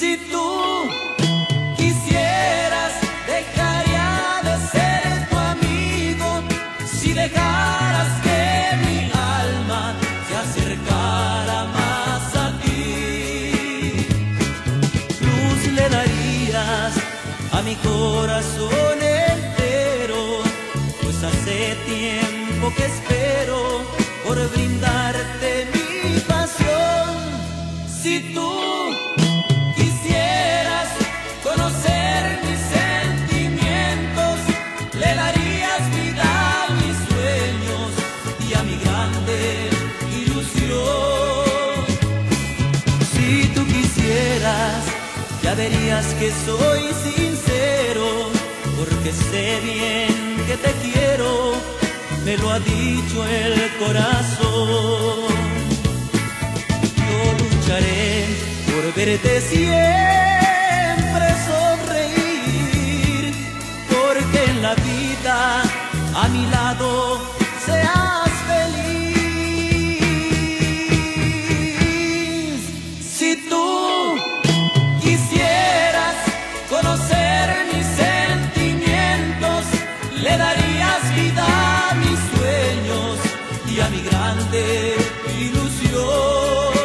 Si tú quisieras, dejaría de ser tu amigo. Si dejaras que mi alma se acercara más a ti, luz le darías a mi corazón entero, pues hace tiempo que espero por brindarte mi pasión. Si tú quisieras conocer mis sentimientos, le darías vida a mis sueños y a mi grande ilusión. Si tú quisieras, ya verías que soy sincero, porque sé bien que te quiero, me lo ha dicho el corazón. Yo lucharé por verte siempre sonreír, porque en la vida a mi lado seas feliz. Si tú quisieras conocer mis sentimientos, le darías vida a mis sueños y a mi grande ilusión.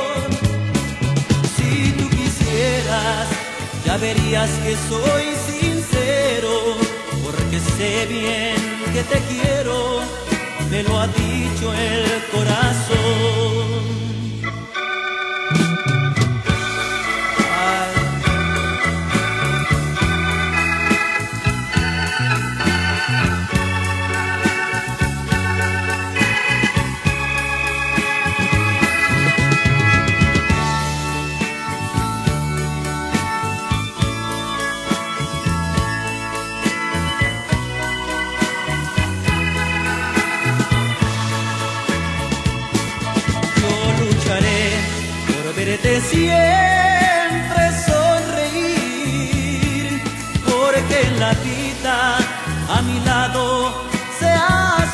Si tú quisieras, ya verías que soy sincero, porque sé bien que te quiero, me lo ha dicho el corazón. Verte siempre sonreír, porque en la vida a mi lado seas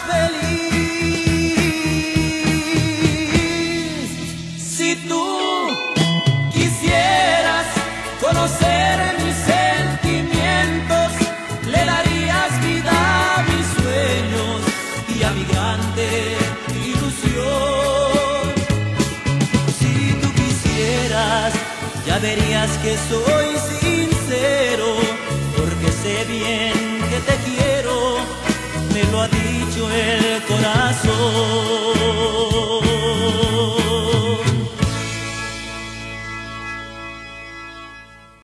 feliz. Si tú quisieras conocer mis sentimientos, le darías vida a mis sueños y a mi grande ilusión. Ya verías que soy sincero, porque sé bien que te quiero, me lo ha dicho el corazón.